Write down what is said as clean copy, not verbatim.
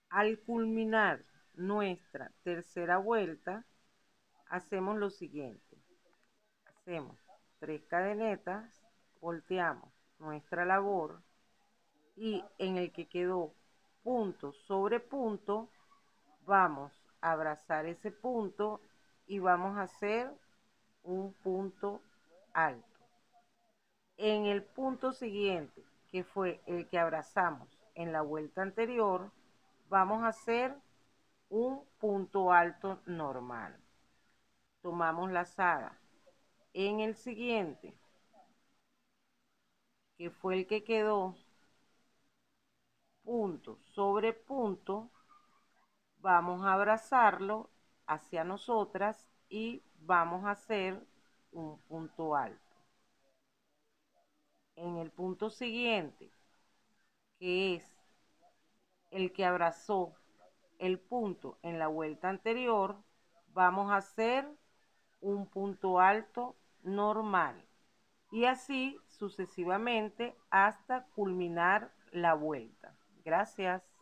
Al culminar nuestra tercera vuelta, hacemos lo siguiente. Hacemos 3 cadenetas, volteamos nuestra labor y en el que quedó punto sobre punto, vamos a abrazar ese punto y vamos a hacer un punto alto. En el punto siguiente, que fue el que abrazamos en la vuelta anterior, vamos a hacer un punto alto normal. Tomamos lazada. En el siguiente, que fue el que quedó punto sobre punto, vamos a abrazarlo hacia nosotras y vamos a hacer un punto alto. En el punto siguiente, que es el que abrazó el punto en la vuelta anterior, vamos a hacer un punto alto normal y así sucesivamente hasta culminar la vuelta. Gracias.